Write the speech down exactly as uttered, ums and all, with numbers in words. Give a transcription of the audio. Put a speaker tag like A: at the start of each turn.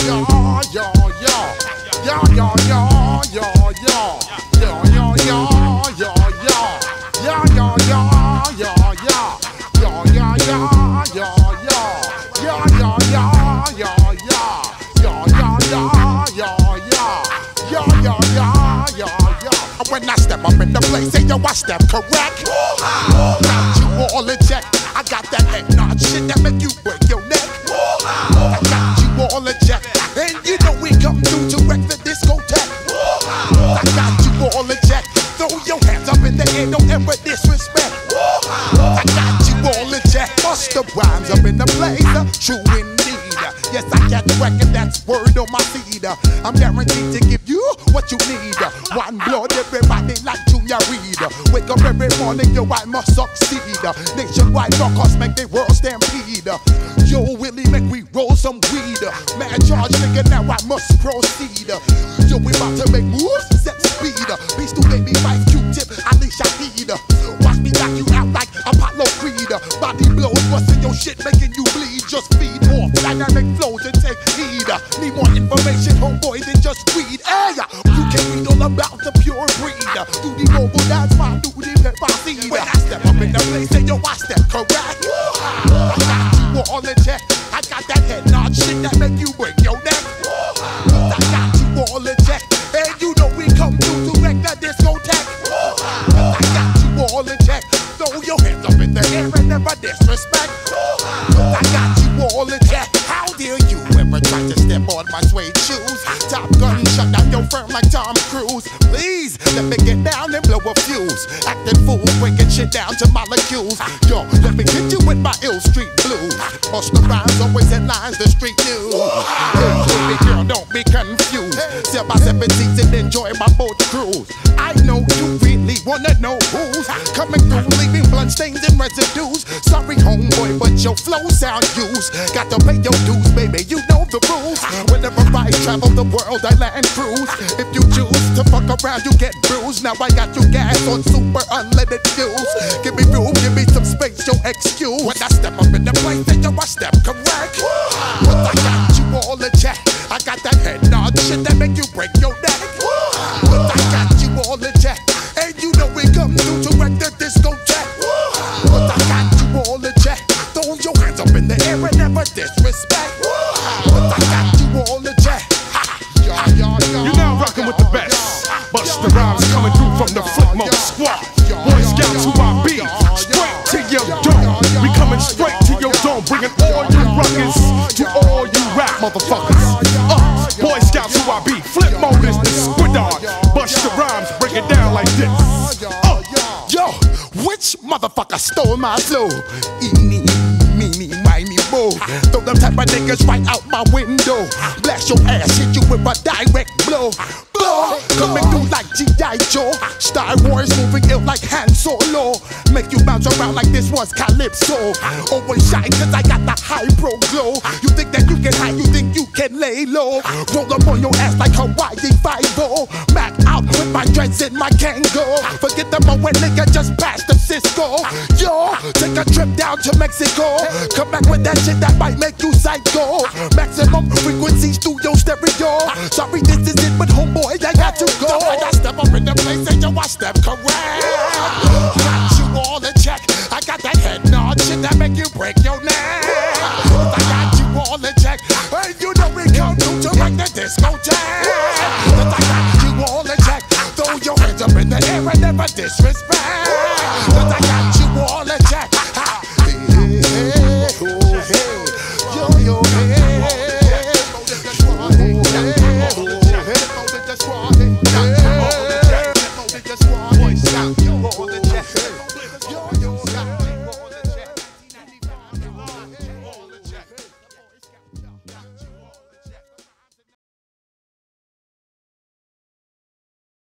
A: When I step up in the place, say yo, I step correct. Got you all in check. I got that head nod shit that make you break your neck. I got you all in check, and you know we come through to wreck the discotheque. I got you all in check. Throw your hands up in the air, don't ever disrespect. I got you all in check. Busta Rhymes up in the place, true indeed. Yes, I get record, that's word on my feed. I'm guaranteed to give you what you need. One blood, everybody like Junior Reed. Wake up every morning, yo, I must succeed. Nationwide rockers make the world stampede. Yo, Willie, make we roll some weed. Man, charge nigga, now I must proceed. Yo, we about to make moves, set speed. Beast to baby, wife, Q-tip, Ali Shaheed. Watch me knock you out like Apollo Creed. Body blows, busting your shit, making you bleed. Just feed off dynamic flows and take heed. Need more information, homeboy, than just weed. Hey, you can read all about the pure breed. Do the mobile dance, my do the pep I see. When I step up in the place, say yo, I step correct. I got you all in check. I got that head nod shit that make you break your neck. I got you all in check, and you know we come through to wreck the discotheque. I got you all in check. Throw your hands up in the air and never disrespect. I got you all in check. How dare you ever try to step on my suede shoes? Top Gun shut down your firm like Tom Cruise. Please let me get down and blow a fuse. Acting fool, breaking shit down to molecules. Yo, let me hit you with my ill street blues. Busta Rhymes always headlines the street news. Hey, baby girl, don't be confused. Sell my seven seats and enjoy my boat cruise. I know you really wanna know who's coming through, leaving blood stains and residues. Sorry, homeboy, but your flow sound used. Got to pay your dues, baby, you know the rules. Whenever I travel the world, I land cruise. If you choose to fuck around, you get bruised. Now I got you gas on super unleaded fuels. Give me room, give me some space, your excuse. When I step up in the place, then yo, I step correct. But I got you all in check. I got that head nod shit that make you break your neck. But I got you all in check, and you know we come through to wreck the discotheque. But I got you all in check. Throw your hands up in the air and never disrespect. But I got you all in check.
B: You're now rocking with the best. Busta Rhymes coming through from the Flipmode Squad. Boy Scouts who I be, straight to your dome. We coming straight to your dome, bringing all you rockers to all you rap motherfuckers. Uh, Boy Scouts who I be, Flipmode is the squid on. Busta Rhymes break it down like this.
A: Uh, yo, which motherfucker stole my flow? Eeny, meeny, miny, mo. Throw them type of niggas right out my window. Blast your ass, hit you with a direct blow. Blow, coming through like G I Joe. Star Wars moving ill like Han Solo. Make you bounce around like this was Calypso. Always shine cause I got the high pro glow. You think that you can hide, you think you can lay low. Roll up on your ass like Hawaii five-oh. Mac out with my dreads in my Kango. Forget the moment nigga just passed the Cisco. Yo, take a trip down to Mexico. Come back with that shit that might make you psycho. Maximum frequency studio stereo. Sorry this is it but homeboy I got to go. When I step up in the place and yo I step correct. Got you all in check. I got that head nod shit that make you break your neck. I got you all in check. And you know we come through to wreck the discotheque. I got you all in check. Throw your hands up in the air and never disrespect. I got